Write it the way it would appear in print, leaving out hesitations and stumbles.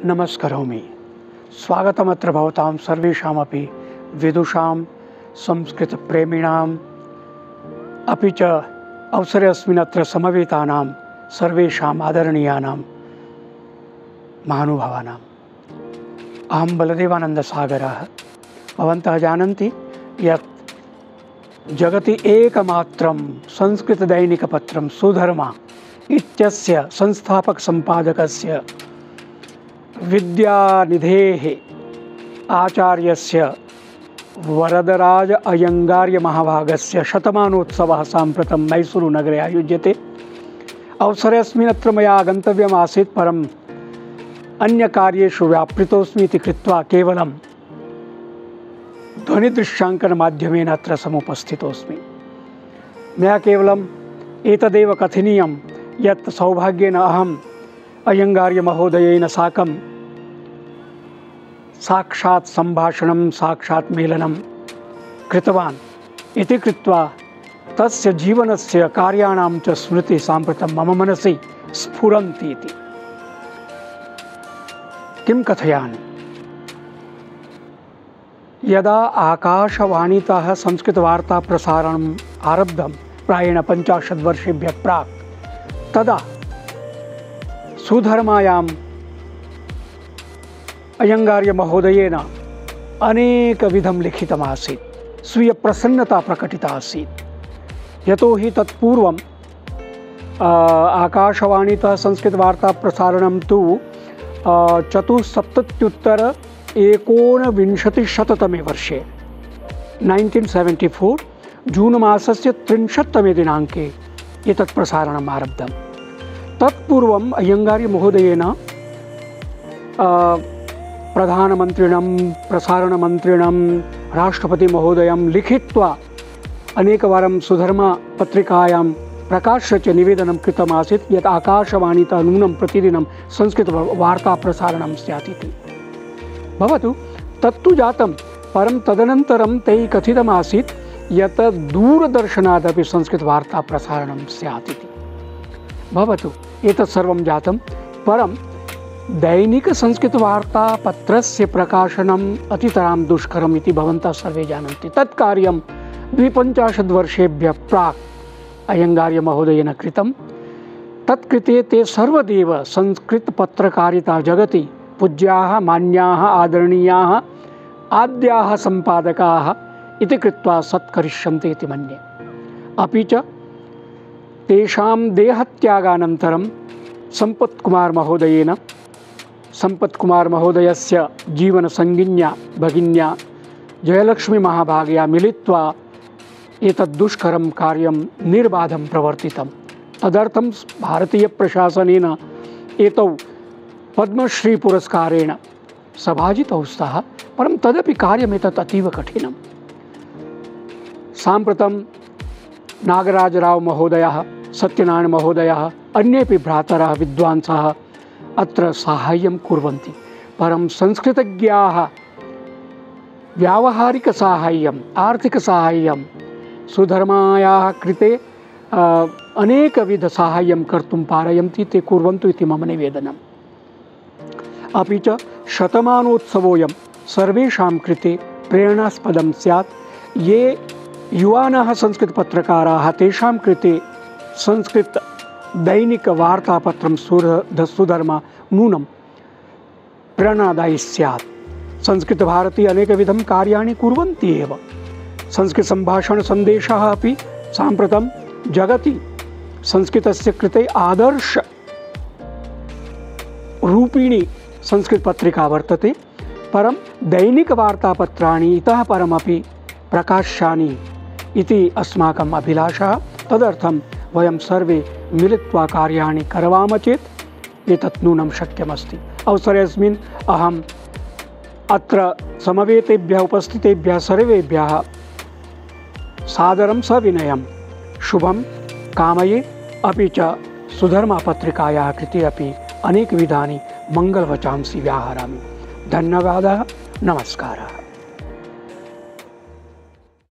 नमस्करोमि। स्वागतमत्र भवतां सर्वेषामपि विदुषां संस्कृतप्रेमिणाम् अपि च अवसरेऽस्मिन्नत्र समवेतानां सर्वेषाम् आदरणीयानां महानुभावानाम्। अहं बलदेवानन्दसागरः। भवन्तः जानन्ति यत् जगति एकमात्रं संस्कृतदैनिकपत्रं सुधर्मा इत्यस्य संस्थापकसम्पादकस्य विद्यानिधेः आचार्यस्य वरदराज अय्यङ्गार्य महाभागस्य शतमानोत्सवः साम्प्रतं मैसूरुनगरे आयोज्यते। अवसरेऽस्मिन् अत्र मया गन्तव्यम् आसीत्, परम् अन्यकार्येषु व्यापृतोऽस्मि इति कृत्वा केवलं ध्वनिदृश्याङ्कनमाध्यमेन अत्र समुपस्थितोऽस्मि। मया केवलम् एतदेव कथनीयं यत् सौभाग्येन अहम् अय्यङ्गार्यमहोदयेन साकं साक्षात् सम्भाषणं, साक्षात् मेलनं कृतवान् इति कृत्वा तस्य जीवनस्य कार्याणां च स्मृतिः साम्प्रतं मम मनसि स्फुरन्ति इति। किं कथयामि? यदा आकाशवाणीतः संस्कृतवार्ताप्रसारणम् आरब्धं प्रायेण 50 वर्षेभ्यः प्राक्, तदा सुधर्मायाम् अय्यङ्गार्यमहोदयेन अनेकविधं लिखितमासीत्, स्वीयप्रसन्नता प्रकटिता आसीत्। यतोहि तत्पूर्वम् आकाशवाणीतः संस्कृतवार्ताप्रसारणं तु 1974 वर्षे 1974 जून् मासस्य 30 दिनाङ्के एतत् प्रसारणम् आरब्धं। तत्पूर्वम् अय्यङ्गार्यमहोदयेन प्रधानमन्त्रिणं, प्रसारणमन्त्रिणं, राष्ट्रपतिमहोदयं लिखित्वा अनेकवारं सुधर्मा पत्रिकायां प्रकाश्य च निवेदनं कृतमासीत् यत् आकाशवाणीतः नूनं प्रतिदिनं संस्कृतवार्ताप्रसारणं स्यात् इति। भवतु, तत्तु जातं, परं तदनन्तरं तैः कथितमासीत् यत् दूरदर्शनादपि संस्कृतवार्ताप्रसारणं स्यात् इति। भवतु, एतत् सर्वं जातं, परं दैनिकसंस्कृतवार्तापत्रस्य प्रकाशनम् अतितरां दुष्करम् इति भवन्तः सर्वे जानन्ति। तत् कार्यं 52 वर्षेभ्यः प्राक् अय्यङ्गार्यमहोदयेन कृतं। तत्कृते ते सर्वदेव संस्कृतपत्रकारिता जगति पूज्याः, मान्याः, आदरणीयाः, आद्याः सम्पादकाः इति कृत्वा सत्करिष्यन्ते इति मन्ये। अपि च तेषां देहत्यागानन्तरं सम्पत्कुमारमहोदयस्य जीवनसङ्गिन्या भगिन्या जयलक्ष्मीमहाभागया मिलित्वा एतद् दुष्करं कार्यं निर्बाधं प्रवर्तितं। तदर्थं भारतीयप्रशासनेन एतौ पद्मश्रीपुरस्कारेण सभाजितौ स्तः, परं तदपि कार्यमेतत् अतीव कठिनं। साम्प्रतं नागराजराव महोदयः, सत्यनारायण महोदयः, अन्येपि भ्रातरः विद्वांसः अत्र साहाय्यं कुर्वन्ति, परं संस्कृतज्ञाः व्यावहारिकसाहाय्यम्, आर्थिकसाहाय्यं सुधर्मायाः कृते अनेकविधसाहाय्यं कर्तुं पारयन्ति, ते कुर्वन्तु इति मम निवेदनम्। अपि च शतमानोत्सवोऽयं सर्वेषां कृते प्रेरणास्पदं स्यात्। ये युवानः संस्कृतपत्रकाराः, तेषां कृते संस्कृतदैनिकवार्तापत्रं सुधर्मा नूनं प्रेरणादायी स्यात्। संस्कृतभारती अनेकविधं कार्याणि कुर्वन्ति एव। संस्कृतसम्भाषणसन्देशः अपि साम्प्रतं जगति संस्कृतस्य कृते आदर्शरूपिणी संस्कृतपत्रिका वर्तते, परं दैनिकवार्तापत्राणि इतः परमपि प्रकाश्यानि इति अस्माकम् अभिलाषः। तदर्थं वयं सर्वे मिलित्वा कार्याणि करवाम चेत् एतत् नूनं शक्यमस्ति। अवसरेऽस्मिन् अहम् अत्र समवेतेभ्यः उपस्थितेभ्यः सर्वेभ्यः सादरं सविनयं शुभं कामये। अपि च सुधर्मापत्रिकायाः कृते अपि अनेकविधानि मङ्गलवचांसि व्याहरामि। धन्यवादः, नमस्कारः।